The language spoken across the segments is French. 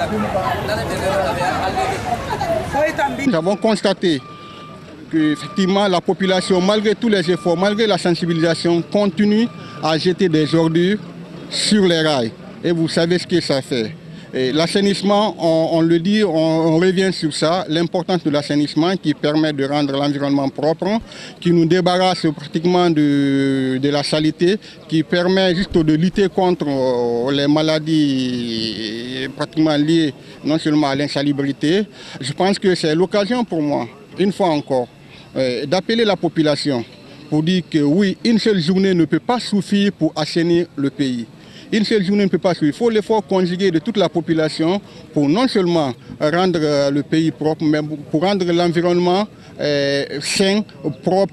Nous avons constaté qu'effectivement la population, malgré tous les efforts, malgré la sensibilisation, continue à jeter des ordures sur les rails. Et vous savez ce que ça fait. L'assainissement, on le dit, on revient sur ça, l'importance de l'assainissement qui permet de rendre l'environnement propre, qui nous débarrasse pratiquement de la saleté, qui permet juste de lutter contre les maladies pratiquement liées non seulement à l'insalubrité. Je pense que c'est l'occasion pour moi, une fois encore, d'appeler la population pour dire que oui, une seule journée ne peut pas suffire pour assainir le pays. Une seule journée ne peut pas suffire. Il faut l'effort conjugué de toute la population pour non seulement rendre le pays propre, mais pour rendre l'environnement sain, propre.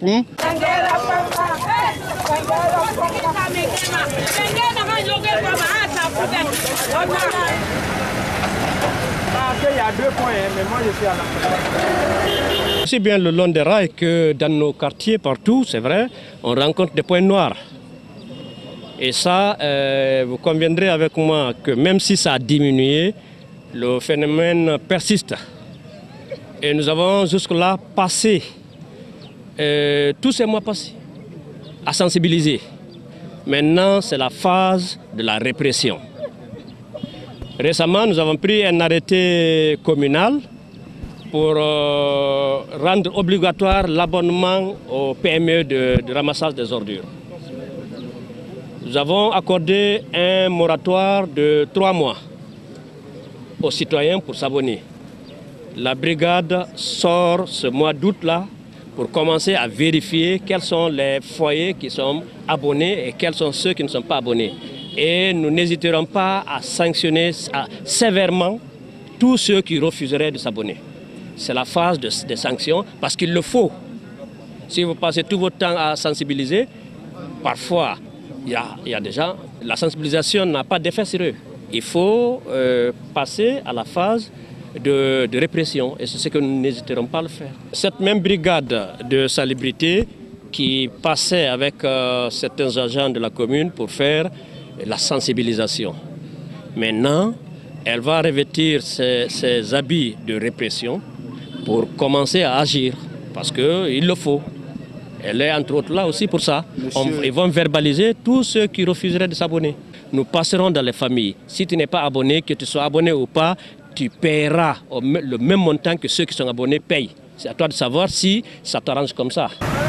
Il y a 2 points, mais moi je suis à la... Aussi bien le long des rails que dans nos quartiers, partout, c'est vrai, on rencontre des points noirs. Et ça, vous conviendrez avec moi que même si ça a diminué, le phénomène persiste. Et nous avons jusque-là passé, tous ces mois passés, à sensibiliser. Maintenant, c'est la phase de la répression. Récemment, nous avons pris un arrêté communal pour rendre obligatoire l'abonnement au PME de ramassage des ordures. Nous avons accordé un moratoire de 3 mois aux citoyens pour s'abonner. La brigade sort ce mois d'août-là pour commencer à vérifier quels sont les foyers qui sont abonnés et quels sont ceux qui ne sont pas abonnés. Et nous n'hésiterons pas à sanctionner sévèrement tous ceux qui refuseraient de s'abonner. C'est la phase des sanctions parce qu'il le faut. Si vous passez tout votre temps à sensibiliser, parfois, il y a déjà, la sensibilisation n'a pas d'effet sur eux. Il faut passer à la phase de répression et c'est ce que nous n'hésiterons pas à le faire. Cette même brigade de salubrité qui passait avec certains agents de la commune pour faire la sensibilisation. Maintenant, elle va revêtir ses habits de répression pour commencer à agir parce qu'il le faut. Elle est entre autres là aussi pour ça. Ils vont verbaliser tous ceux qui refuseraient de s'abonner. Nous passerons dans les familles. Si tu n'es pas abonné, que tu sois abonné ou pas, tu paieras le même montant que ceux qui sont abonnés payent. C'est à toi de savoir si ça t'arrange comme ça.